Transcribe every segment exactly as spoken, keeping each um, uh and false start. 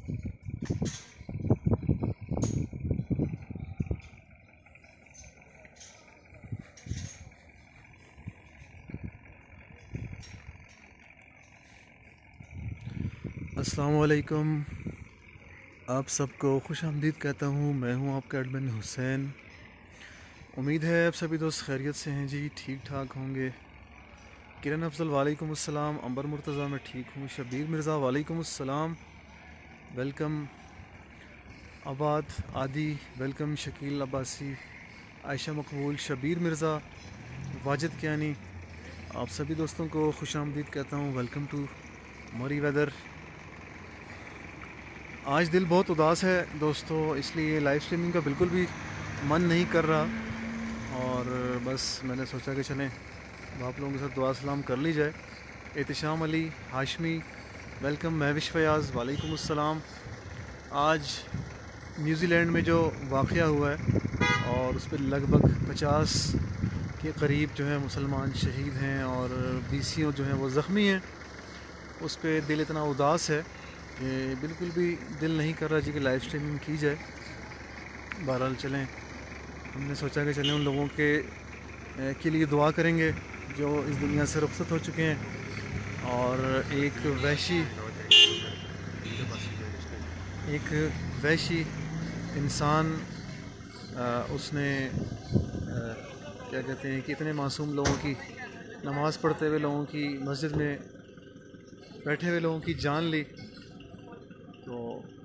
अस्सलामु अलैकुम, आप सबको खुश आमदीद कहता हूँ। मैं हूँ आपका एडमिन हुसैन। उम्मीद है आप सभी दोस्त खैरियत से हैं जी, ठीक ठाक होंगे। किरण अफजल वालेकुम अस्सलाम। अंबर मुर्तज़ा मैं ठीक हूँ। शबीर मिर्ज़ा वालेकुम अस्सलाम, वेलकम। आबाद आदि वेलकम। शकील अब्बासी, आयशा मकबूल, शबीर मिर्ज़ा, वाजिद कियानी, आप सभी दोस्तों को खुश आमदीद कहता हूँ। वेलकम टू मोरी वेदर। आज दिल बहुत उदास है दोस्तों, इसलिए लाइव स्ट्रीमिंग का बिल्कुल भी मन नहीं कर रहा और बस मैंने सोचा कि चलें आप लोगों के साथ दुआ सलाम कर ली जाए। एहतिशाम अली हाशमी वेलकम। महविश फयाज़ वालेकुम अस्सलाम। आज न्यूज़ीलैंड में जो वाक़या हुआ है और उस पर लगभग पचास के करीब जो है मुसलमान शहीद हैं और बीसियों जो हैं वो ज़ख्मी हैं, उस पर दिल इतना उदास है कि बिल्कुल भी दिल नहीं कर रहा जी कि लाइव स्ट्रीमिंग की जाए। बहरहाल चलें, हमने सोचा कि चलें उन लोगों के के लिए दुआ करेंगे जो इस दुनिया से रुखसत हो चुके हैं। और एक वहशी एक वहशी इंसान उसने क्या कहते हैं कि इतने मासूम लोगों की, नमाज़ पढ़ते हुए लोगों की, मस्जिद में बैठे हुए लोगों की जान ली। तो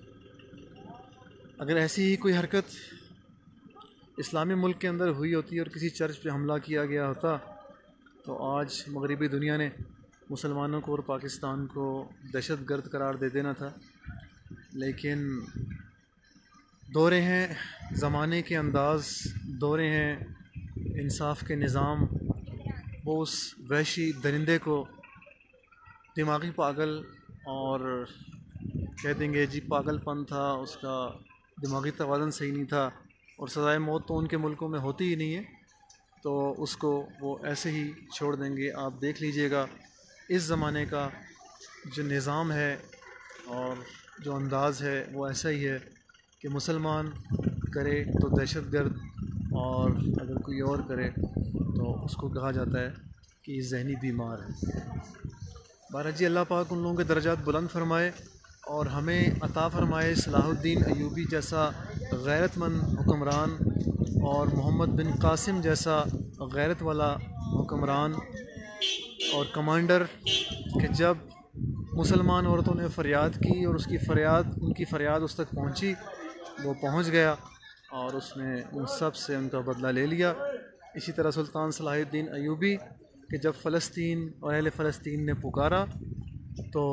अगर ऐसी ही कोई हरकत इस्लामी मुल्क के अंदर हुई होती और किसी चर्च पे हमला किया गया होता तो आज मगरिबी दुनिया ने मुसलमानों को और पाकिस्तान को दहशत गर्द करार दे देना था। लेकिन दौरे हैं ज़माने के अंदाज़, दौरे हैं इंसाफ के निज़ाम, वो उस वहशी दरिंदे को दिमागी पागल और कह देंगे जी पागलपन था, उसका दिमागी तवाज़ुन सही नहीं था और सज़ाए मौत तो उनके मुल्कों में होती ही नहीं है, तो उसको वो ऐसे ही छोड़ देंगे। आप देख लीजिएगा इस ज़माने का जो निज़ाम है और जो अंदाज़ है वो ऐसा ही है कि मुसलमान करे तो दहशतगर्द और अगर कोई और करे तो उसको कहा जाता है कि ज़हनी बीमार है। बारह जी अल्लाह पाक उन लोगों के दर्जात बुलंद फरमाए और हमें अता फरमाए सलाहुद्दीन अयूबी जैसा गैरतमंद हुक्मरान और मोहम्मद बिन कासिम जैसा गैरत वाला हुक्मरान और कमांडर कि जब मुसलमान औरतों ने फ़रियाद की और उसकी फ़रियाद उनकी फ़रियाद उस तक पहुंची, वो पहुंच गया और उसने उन सब से उनका बदला ले लिया। इसी तरह सुल्तान सलाहुद्दीन अयूबी कि जब फ़लस्तीन और अहले फ़लस्तीन ने पुकारा तो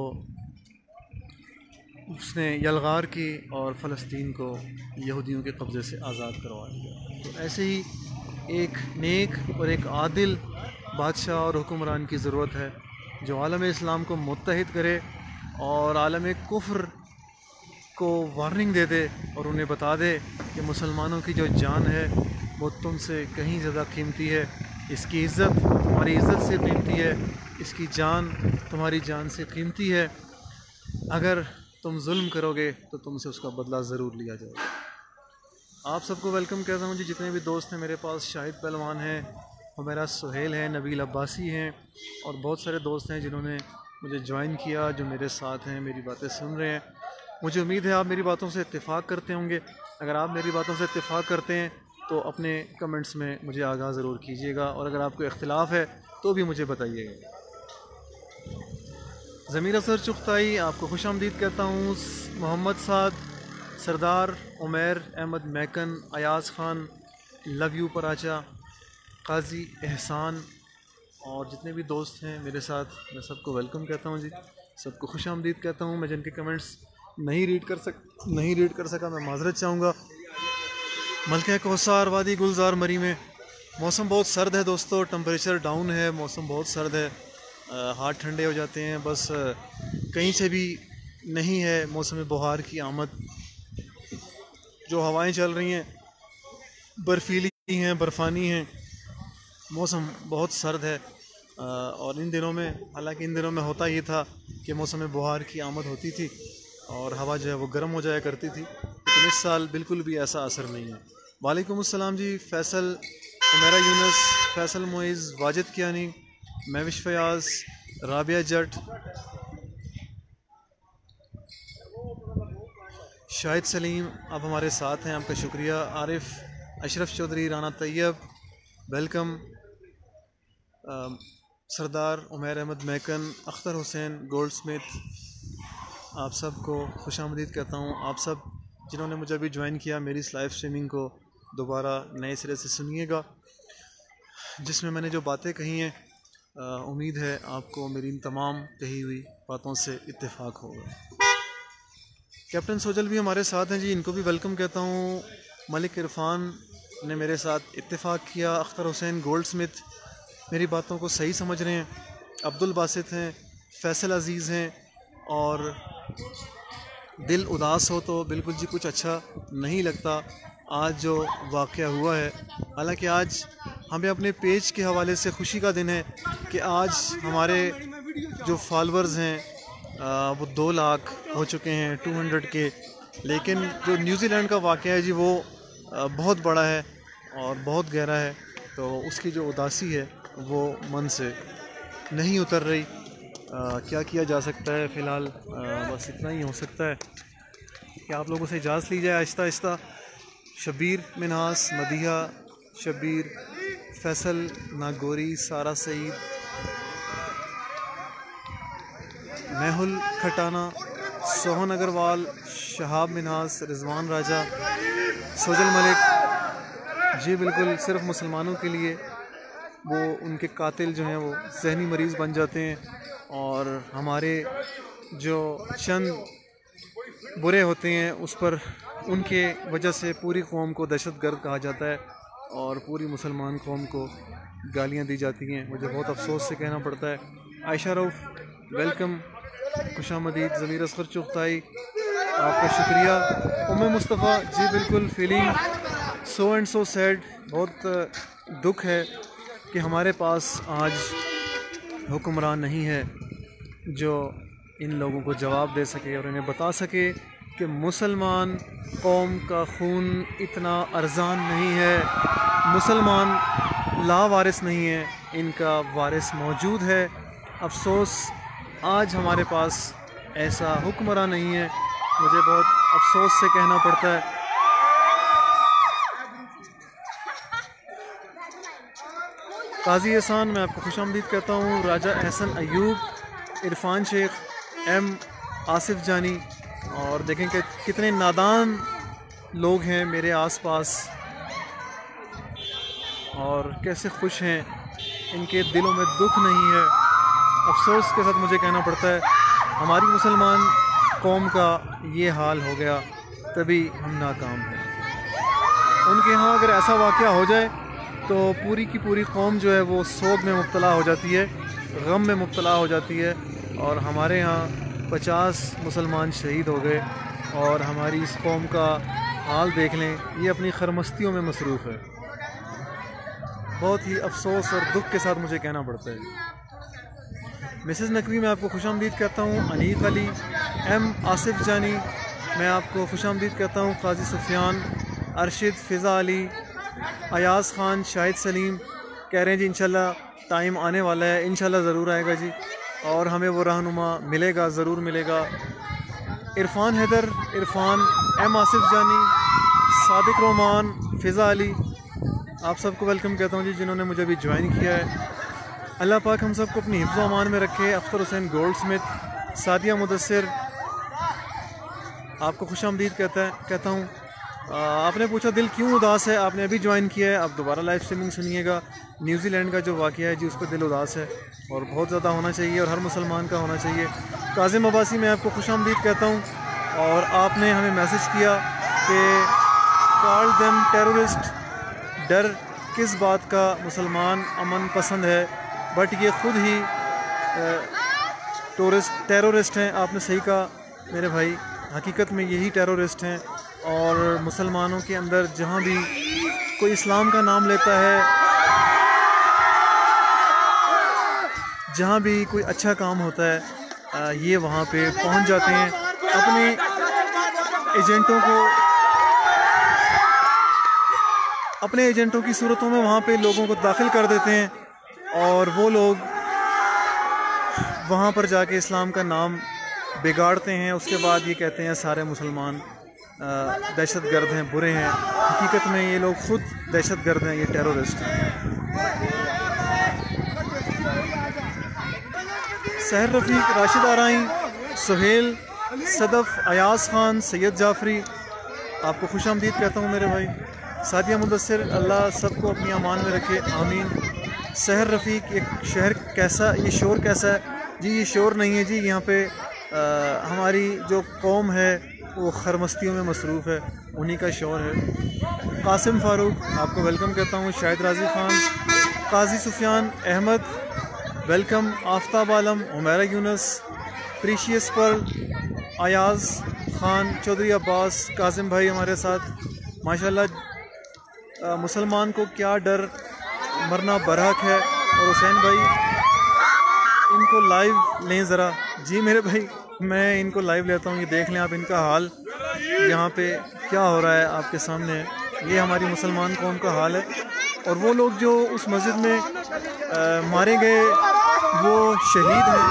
उसने यलगार की और फ़लस्तीन को यहूदियों के कब्ज़े से आज़ाद करवा दिया। तो ऐसे ही एक नेक और एक आदिल बादशाह और हुक्मरान की ज़रूरत है जो आलम इस्लाम को मुत्तहिद करे और आलम कुफ्र को वार्निंग दे दे और उन्हें बता दे कि मुसलमानों की जो जान है वो तुमसे कहीं ज़्यादा कीमती है, इसकी इज़्ज़त तुम्हारी इज़्ज़त से कीमती है, इसकी जान तुम्हारी जान से कीमती है। अगर तुम जुल्म करोगे तो तुमसे उसका बदला ज़रूर लिया जाएगा। आप सबको वेलकम कहता हूँ जी। जितने भी दोस्त हैं मेरे पास, शाहिद पहलवान हैं, हमेरा सुहेल है, नबील अब्बासी हैं और बहुत सारे दोस्त हैं जिन्होंने मुझे ज्वाइन किया, जो मेरे साथ हैं, मेरी बातें सुन रहे हैं। मुझे उम्मीद है आप मेरी बातों से इत्तेफाक करते होंगे। अगर आप मेरी बातों से इत्तेफाक करते हैं तो अपने कमेंट्स में मुझे आगाह ज़रूर कीजिएगा और अगर आपको इख्तिलाफ़ है तो भी मुझे बताइएगा। ज़मीर असर चुगताई आपको खुश आमदीद कहता हूँ। मोहम्मद साद, सरदार उमैर अहमद मैकन, अयाज़ ख़ान, लव यू पराचा, काजी एहसान और जितने भी दोस्त हैं मेरे साथ, मैं सबको वेलकम कहता हूँ जी, सबको खुश आमदीद कहता हूँ। मैं जिनके कमेंट्स नहीं रीड कर सक नहीं रीड कर सका मैं माज़रत चाहूँगा। मलका कौसार वादी गुलजार मरी में मौसम बहुत सर्द है दोस्तों, टेम्परेचर डाउन है, मौसम बहुत सर्द है, हाथ ठंडे हो जाते हैं। बस कहीं से भी नहीं है मौसम बहार की आमद। जो हवाएं चल रही हैं बर्फीली हैं, बर्फ़ानी हैं, मौसम बहुत सर्द है। और इन दिनों में, हालांकि इन दिनों में होता ये था कि मौसम बहार की आमद होती थी और हवा जो है वो गर्म हो जाया करती थी, लेकिन इस साल बिल्कुल भी ऐसा असर नहीं है। वालेकुम अस्सलाम जी, फैसल, उमेरा यूनस, फैसल मोइज़, वाजिद कियानी, महविश फयाज, राबिया जट, शाहिद सलीम आप हमारे साथ हैं, आपका शुक्रिया। Arif, Ashraf Chaudhry, Rana Tayyab, welcome. Sardar, Umair Ahmed Makan, Akhtar Hussain, Goldsmith, आप सबको खुशामदीद कहता हूँ। आप सब जिन्होंने मुझे अभी ज्वाइन किया, मेरी इस लाइव स्ट्रीमिंग को दोबारा नए सिरे से सुनिएगा, जिसमें मैंने जो बातें कही हैं, उम्मीद है आपको मेरी इन तमाम कही हुई बातों से इत्तेफाक होगा। कैप्टन सोजल भी हमारे साथ हैं जी, इनको भी वेलकम कहता हूँ। मलिक इरफान ने मेरे साथ इत्तेफाक किया। अख्तर हुसैन, गोल्ड स्मिथ मेरी बातों को सही समझ रहे हैं। अब्दुल बासित हैं, फैसल अज़ीज़ हैं, और दिल उदास हो तो बिल्कुल जी कुछ अच्छा नहीं लगता आज जो वाक़या हुआ है। हालांकि आज हमें अपने पेज के हवाले से खुशी का दिन है कि आज हमारे जो फॉलोअर्स हैं आ, वो दो लाख हो चुके हैं, टू हंड्रेड के। लेकिन जो न्यूजीलैंड का वाक़या है जी, वो आ, बहुत बड़ा है और बहुत गहरा है, तो उसकी जो उदासी है वो मन से नहीं उतर रही। आ, क्या किया जा सकता है फ़िलहाल, बस इतना ही हो सकता है कि आप लोगों से इजाज़त ली जाए आहिस्ता आहिस्ता। शबीर मिनहास, मदीहा, शबीर, फैसल नागोरी, सारा सईद, मेहुल खटाना, सोहन अग्रवाल, शहाब मिनहास, रिजवान राजा, सोजल मलिक जी, बिल्कुल सिर्फ मुसलमानों के लिए वो उनके कातिल जो हैं वो जहनी मरीज़ बन जाते हैं, और हमारे जो चंद बुरे होते हैं उस पर उनके वजह से पूरी कौम को दहशतगर्द कहा जाता है और पूरी मुसलमान कौम को गालियां दी जाती हैं। मुझे बहुत अफसोस से कहना पड़ता है। आयशा रऊफ़, वेलकम, खुशामदीद। ज़मीर असगर चुगताई, आपका शुक्रिया। उम्मे मुस्तफ़ा जी, बिल्कुल feeling so and so sad, बहुत दुख है कि हमारे पास आज हुक्मरान नहीं है जो इन लोगों को जवाब दे सके और इन्हें बता सके कि मुसलमान कौम का खून इतना अर्जान नहीं है, मुसलमान लावारिस नहीं है, इनका वारिस मौजूद है। अफसोस आज हमारे पास ऐसा हुक्मरान नहीं है, मुझे बहुत अफसोस से कहना पड़ता है। काजी एहसान, मैं आपको खुशामदीद कहता हूँ। राजा एहसन अयूब, इरफान शेख, एम आसिफ जानी, और देखें कि कितने नादान लोग हैं मेरे आसपास और कैसे खुश हैं, इनके दिलों में दुख नहीं है। अफसोस के साथ मुझे कहना पड़ता है हमारी मुसलमान कौम का ये हाल हो गया, तभी हम नाकाम हैं। उनके यहाँ अगर ऐसा वाक़या हो जाए तो पूरी की पूरी कौम जो है वो सोग में मुब्तला हो जाती है, गम में मुब्तला हो जाती है, और हमारे यहाँ पचास मुसलमान शहीद हो गए और हमारी इस कौम का हाल देख लें, ये अपनी खरमस्तियों में मसरूफ़ है। बहुत ही अफसोस और दुख के साथ मुझे कहना पड़ता है। मिसेस नकवी, मैं आपको खुशामदीद कहता हूँ। अनीक अली, एम आसिफ जानी, मैं आपको खुशामदीद कहता हूँ। काजी सुफियान, अरशिद, फ़िज़ा अली, अयाज़ ख़ान, शाहिद सलीम कह रहे हैं जी इंशाल्लाह टाइम आने वाला है, इंशाल्लाह ज़रूर आएगा जी, और हमें वो रहनुमा मिलेगा, ज़रूर मिलेगा। इरफ़ान हैदर, इरफ़ान, एम आसिफ जानी, सादिक रोमान, फ़िज़ा अली, आप सबको वेलकम कहता हूँ जी जिन्होंने मुझे अभी ज्वाइन किया है। अल्लाह पाक हम सबको अपनी हिफ्ज़ व अमान में रखे। अख्तर हुसैन गोल्ड स्मिथ, सादिया मुदस्सिर, आपको खुशामदीद कहता है कहता हूँ। आपने पूछा दिल क्यों उदास है, आपने अभी ज्वाइन किया है, आप दोबारा लाइव स्ट्रीमिंग सुनिएगा। न्यूजीलैंड का जो वाक़या है जी, उस पर दिल उदास है और बहुत ज़्यादा होना चाहिए, और हर मुसलमान का होना चाहिए। काज़िम अब्बासी, मैं आपको खुशामदीद कहता हूँ, और आपने हमें मैसेज किया कि कॉल देम टेररिस्ट, डर किस बात का, मुसलमान अमन पसंद है, बट ये ख़ुद ही टूरिस्ट टेररिस्ट हैं। आपने सही कहा मेरे भाई, हकीकत में यही टेररिस्ट हैं, और मुसलमानों के अंदर जहाँ भी कोई इस्लाम का नाम लेता है, जहाँ भी कोई अच्छा काम होता है, ये वहाँ पे पहुँच जाते हैं अपने एजेंटों को अपने एजेंटों की सूरतों में वहाँ पे लोगों को दाखिल कर देते हैं और वो लोग वहाँ पर जाके इस्लाम का नाम बिगाड़ते हैं। उसके बाद ये कहते हैं सारे मुसलमान दहशतगर्द हैं, बुरे हैं। हकीकत में ये लोग खुद दहशतगर्द हैं, ये टेररिस्ट हैं। सहर रफ़ीक, राशिद आराई, सुहेल, सदफ़, अयास ख़ान, सैयद जाफ़री, आपको खुश आमदीद कहता हूँ मेरे भाई। सादिया मुदस्सिर, अल्लाह सबको अपनी अमान में रखे, आमीन। सहर रफ़ीक, एक शहर कैसा, ये शोर कैसा है जी? ये शोर नहीं है जी, यहाँ पे आ, हमारी जो कौम है वो खरमस्तियों में मसरूफ़ है, उन्हीं का शोर है। कासिम फ़ारूक, आपको वेलकम कहता हूँ। Shahid Razi Khan, Qazi Sufiyan Ahmed, welcome. Aftab Alam, Umaira Younus, precious pearl, Ayaz Khan, Chaudhry Abbas, Qasim भाई हमारे साथ माशाल्लाह। मुसलमान को क्या डर, मरना बरहक है। और हुसैन भाई, इनको लाइव लें ज़रा। जी मेरे भाई, मैं इनको लाइव लेता हूँ, ये देख लें आप इनका हाल यहाँ पे क्या हो रहा है आपके सामने। ये हमारी मुसलमान कौम का हाल है। और वो लोग जो उस मस्जिद में आ, मारे गए वो शहीद हैं,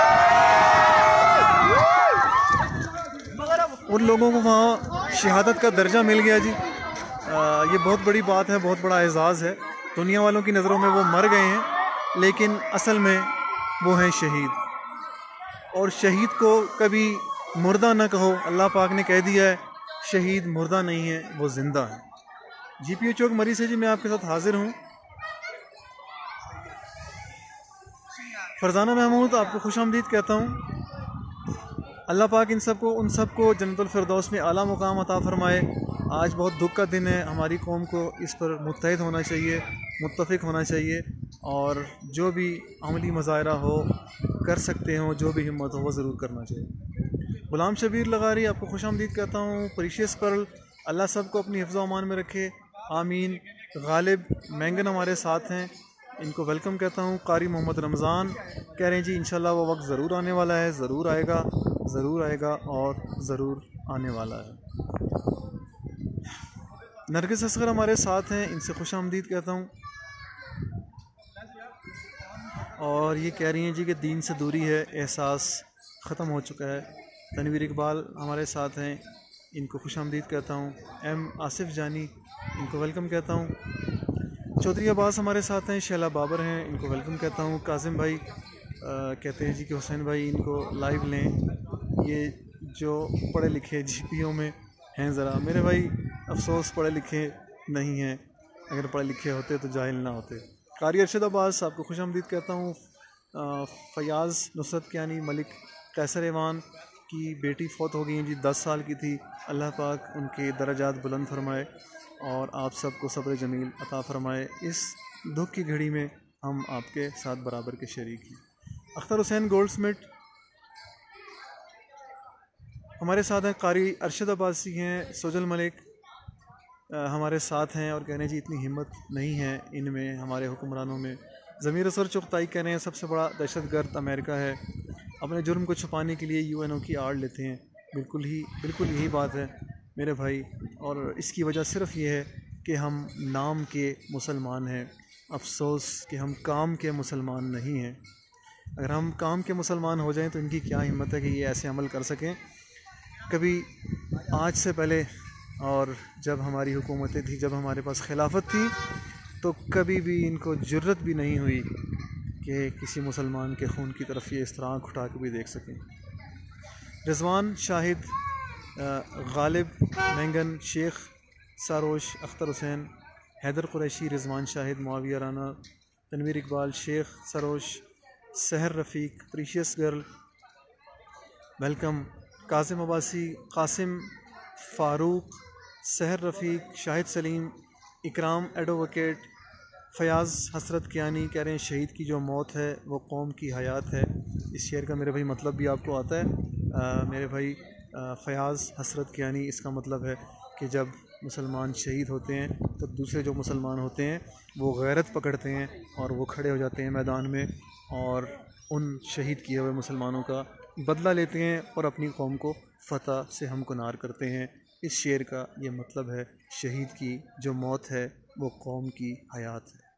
उन लोगों को वहाँ शहादत का दर्जा मिल गया जी। आ, ये बहुत बड़ी बात है, बहुत बड़ा एजाज़ है। दुनिया वालों की नज़रों में वो मर गए हैं, लेकिन असल में वो हैं शहीद। और शहीद को कभी मुर्दा ना कहो, अल्लाह पाक ने कह दिया है शहीद मुर्दा नहीं है, वो ज़िंदा है। जी पी ओ चौक मरी से जी मैं आपके साथ हाजिर हूँ। फरजाना महमूद, आपको खुश आमदीद कहता हूँ। अल्लाह पाक इन सब को उन सब को जन्नतुल फिरदौस में आला मुकाम अता फरमाए। आज बहुत दुख का दिन है, हमारी कौम को इस पर मुत्तहिद होना चाहिए, मुत्तफ़िक होना चाहिए। और जो भी अमली मज़ाहरा हो कर सकते हो, जो भी हिम्मत हो वो ज़रूर करना चाहिए। गुलाम शबीर लगारी, आपको खुश आमदीद कहता हूँ। प्रीशियस पर्ल, अल्लाह सब को अपनी हिफ्ज़ व अमान में रखे, आमीन। गालिब मैंगन हमारे साथ हैं, इनको वेलकम कहता हूँ। कारी मोहम्मद रमज़ान कह रहे हैं जी इंशाल्लाह वो वक्त ज़रूर आने वाला है, ज़रूर आएगा, ज़रूर आएगा और ज़रूर आने वाला है। नरगिस असगर हमारे साथ हैं, इनसे खुश आमदीद कहता हूँ। और ये कह रही हैं जी कि दीन से दूरी है, एहसास ख़त्म हो चुका है। तनवीर इकबाल हमारे साथ हैं, इनको खुश आमदीद कहता हूँ। एम आसिफ जानी, इनको वेलकम कहता हूँ। चौधरी अब्बास हमारे साथ हैं। शैला बाबर हैं, इनको वेलकम कहता हूँ। कासिम भाई आ, कहते हैं जी कि हुसैन भाई इनको लाइव लें, ये जो पढ़े लिखे जी पी ओ में हैं ज़रा। मेरे भाई अफसोस पढ़े लिखे नहीं हैं, अगर पढ़े लिखे होते तो जाहिल ना होते। कारी अरशद अब्बास, आपको खुश आमदीद कहता हूँ। फ़याज़ नुसरत कियानी मलिक, कैसर एवान की बेटी फ़ौत हो गई हैं जी, दस साल की थी। अल्लाह पाक उनके दर्जात बुलंद फरमाए और आप सबको सब्र जमील अता फरमाए। इस दुख की घड़ी में हम आपके साथ बराबर के शरीक हैं। अख्तर हुसैन गोल्डस्मिथ हमारे साथ हैं। कारी अरशद अब्बासी हैं। सोजल मलिक आ, हमारे साथ हैं और कह रहे हैं जी इतनी हिम्मत नहीं है इनमें, हमारे हुक्मरानों में। ज़मीर असर चुगताई कह रहे हैं सबसे बड़ा दहशतगर्द अमेरिका है, अपने जुर्म को छुपाने के लिए यू एन ओ की आड़ लेते हैं। बिल्कुल ही बिल्कुल यही बात है मेरे भाई, और इसकी वजह सिर्फ़ ये है कि हम नाम के मुसलमान हैं। अफसोस कि हम काम के मुसलमान नहीं हैं। अगर हम काम के मुसलमान हो जाएं तो इनकी क्या हिम्मत है कि ये ऐसे अमल कर सकें। कभी आज से पहले और जब हमारी हुकूमतें थी, जब हमारे पास खिलाफत थी, तो कभी भी इनको जुर्रत भी नहीं हुई कि किसी मुसलमान के खून की तरफ ये इस तरह आँख उठा के भी देख सकें। Rizwan Shahid, Ghalib मैंगन, Sheikh सारोश, Akhtar Hussain, Haider Qureshi, Rizwan Shahid, Muawiya Rana, Tanveer Iqbal, Sheikh Sarosh, Sehar Rafiq, precious girl, welcome. Qasim Abbasi, Qasim Farooq, Sehar Rafiq, Shahid Salim, इकराम एडवोकेट, फ़याज़ हसरत कियानी कह रहे हैं शहीद की जो मौत है वो कौम की हयात है। इस शेर का मेरे भाई मतलब भी आपको आता है। आ, मेरे भाई फ़याज़ हसरत कियानी, इसका मतलब है कि जब मुसलमान शहीद होते हैं तो दूसरे जो मुसलमान होते हैं वो गैरत पकड़ते हैं और वो खड़े हो जाते हैं मैदान में और उन शहीद किए हुए मुसलमानों का बदला लेते हैं और अपनी कौम को फ़तह से हमकुनार करते हैं। इस शेर का ये मतलब है, शहीद की जो मौत है वो कौम की हयात है।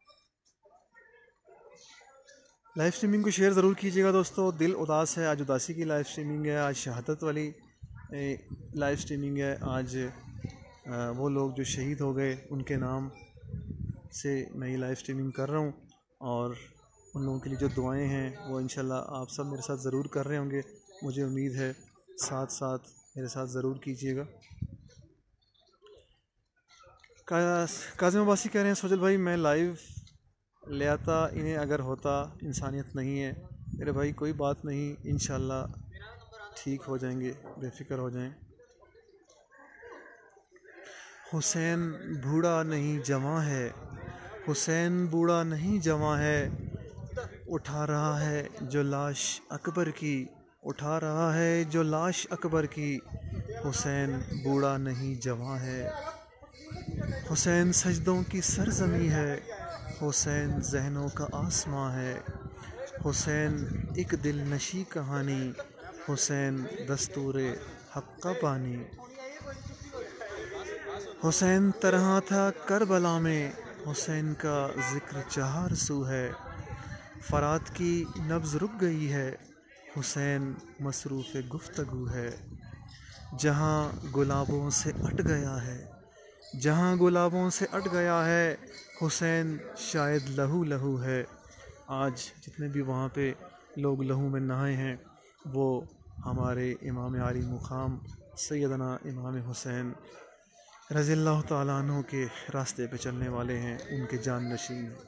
लाइव स्ट्रीमिंग को शेयर ज़रूर कीजिएगा दोस्तों। दिल उदास है, आज उदासी की लाइव स्ट्रीमिंग है, आज शहादत वाली लाइव स्ट्रीमिंग है। आज वो लोग जो शहीद हो गए उनके नाम से मैं ये लाइव स्ट्रीमिंग कर रहा हूँ, और उन लोगों के लिए जो दुआएं हैं वो इंशाल्लाह आप सब मेरे साथ ज़रूर कर रहे होंगे, मुझे उम्मीद है। साथ साथ मेरे साथ ज़रूर कीजिएगा। काज़िम अब्बासी कह रहे हैं, सोजल भाई मैं लाइव ले आता, इन्हें अगर होता इंसानियत नहीं है। मेरे भाई कोई बात नहीं, इंशाल्लाह ठीक हो जाएंगे, बेफिक्र हो जाएं। हुसैन बूढ़ा नहीं जवां है, हुसैन बूढ़ा नहीं जवां है, उठा रहा है जो लाश अकबर की, उठा रहा है जो लाश अकबर की। हुसैन बूढ़ा नहीं जवां है, हुसैन सजदों की सरजमी है, हुसैन ज़हनों का आसमां है। हुसैन एक दिल नशी कहानी, हुसैन दस्तूरे हक़ का पानी। हुसैन तरह था करबला में, हुसैन का ज़िक्र चहार सू है। फ़रात की नब्ज़ रुक गई है, हुसैन मसरूफ़ गुफ्तगू है। जहाँ गुलाबों से अट गया है, जहाँ गुलाबों से अट गया है, हुसैन शायद लहू लहू है। आज जितने भी वहाँ पे लोग लहू में नहाए हैं वो हमारे इमाम आली मुकाम सैयदना इमाम हुसैन रज़ियल्लाहु ताला अन्हु के रास्ते पे चलने वाले हैं, उनके जान नशीन हैं।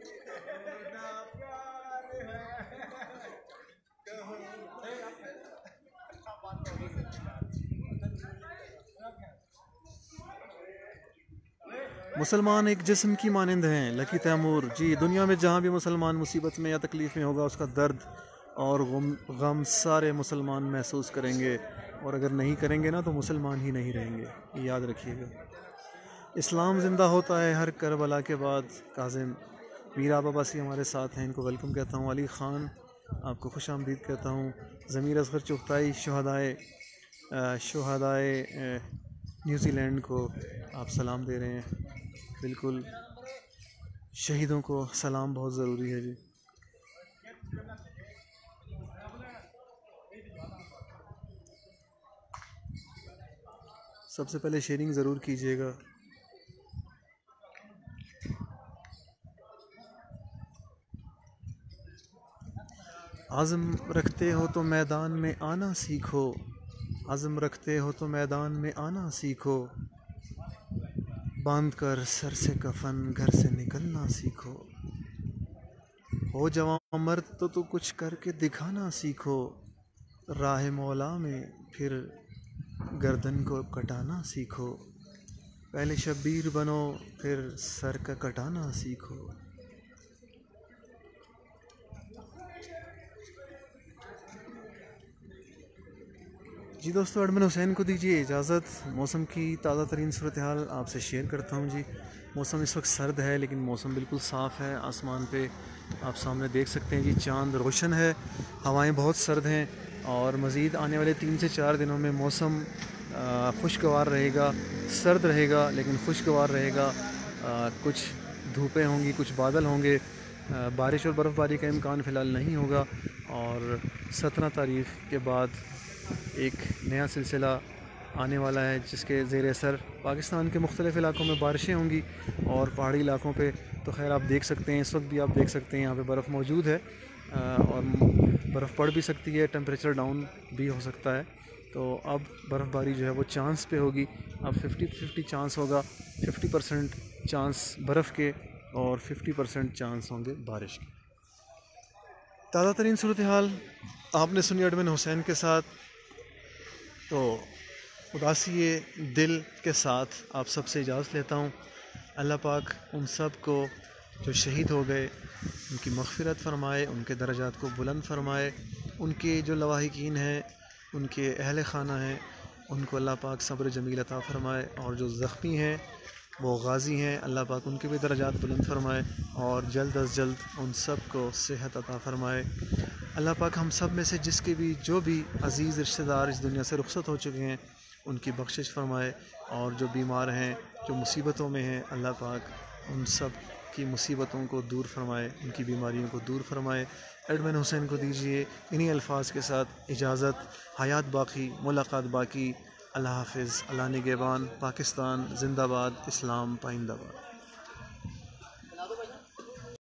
मुसलमान एक जिस्म की मानंद हैं, लकी तैमूर जी। दुनिया में जहाँ भी मुसलमान मुसीबत में या तकलीफ़ में होगा उसका दर्द और गम गम सारे मुसलमान महसूस करेंगे, और अगर नहीं करेंगे ना तो मुसलमान ही नहीं रहेंगे, याद रखिएगा। इस्लाम ज़िंदा होता है हर करबला के बाद। काज़िम मीर आप अब्बासी हमारे साथ हैं, इनको वेलकम कहता हूँ। अली ख़ान आपको खुश आमदीद कहता हूँ। ज़मीर असगर चुगताई शुहदाए शुहदाए न्यूज़ीलैंड को आप सलाम दे रहे हैं। बिल्कुल, शहीदों को सलाम बहुत ज़रूरी है जी। सबसे पहले शेयरिंग ज़रूर कीजिएगा। आज़म रखते हो तो मैदान में आना सीखो, आज़म रखते हो तो मैदान में आना सीखो। बांध कर सर से कफन घर से निकलना सीखो। हो जवां मर्द तो तू कुछ करके दिखाना सीखो। राह मौला में फिर गर्दन को कटाना सीखो। पहले शब्बीर बनो फिर सर का कटाना सीखो। जी दोस्तों, एडमिन हुसैन को दीजिए इजाज़त। मौसम की ताज़ा तरीन सूरत हाल आपसे शेयर करता हूँ जी। मौसम इस वक्त सर्द है लेकिन मौसम बिल्कुल साफ़ है। आसमान पे आप सामने देख सकते हैं जी, चांद रोशन है, हवाएं बहुत सर्द हैं, और मज़ीद आने वाले तीन से चार दिनों में मौसम खुशगवार रहेगा। सर्द रहेगा लेकिन खुशगवार रहेगा। आ, कुछ धूपें होंगी, कुछ बादल होंगे, बारिश और बर्फ़बारी का इम्कान फ़िलहाल नहीं होगा। और सत्रह तारीख़ के बाद एक नया सिलसिला आने वाला है जिसके ज़ेर असर पाकिस्तान के मुख्तलिफ़ इलाकों में बारिशें होंगी, और पहाड़ी इलाकों पे तो खैर आप देख सकते हैं, इस वक्त भी आप देख सकते हैं यहाँ पे बर्फ़ मौजूद है, और बर्फ़ पड़ भी सकती है, टेम्परेचर डाउन भी हो सकता है। तो अब बर्फ़बारी जो है वो चांस पे होगी। अब फिफ्टी फिफ्टी चांस होगा, फिफ्टी परसेंट चांस बर्फ़ के और फिफ्टी परसेंट चांस होंगे बारिश के। ताज़ा तरीन सूरत हाल आपने सुनी एडमिन हुसैन के साथ। तो उदासी दिल के साथ आप सबसे इजाज़त लेता हूँ। अल्लाह पाक उन सब को जो शहीद हो गए उनकी मग़फ़िरत फ़रमाए, उनके दर्जात को बुलंद फ़रमाए। उनके जो लवाहिकीन हैं, उनके अहल खाना हैं, उनको अल्लाह पाक सब्र जमील अता फ़रमाए। और जो ज़ख्मी हैं वो गाज़ी हैं, अल्लाह पाक उनके भी दर्जात बुलंद फ़रमाए और जल्द अज़ जल्द उन सब को सेहत अता फ़रमाए। अल्लाह पाक हम सब में से जिसके भी जो भी अज़ीज़ रिश्तेदार इस दुनिया से रुखसत हो चुके हैं उनकी बख्शिश फरमाए, और जो बीमार हैं, जो मुसीबतों में हैं, अल्लाह पाक उन सब की मुसीबतों को दूर फरमाए, उनकी बीमारियों को दूर फरमाए। एडमिन हुसैन को दीजिए इन्हीं अल्फाज के साथ इजाज़त। हयात बाकी, मुलाकात बाकी। अल्लाह हाफ़िज़, अल्लाह निगहबान। पाकिस्तान ज़िंदाबाद, इस्लाम पाइंदाबाद।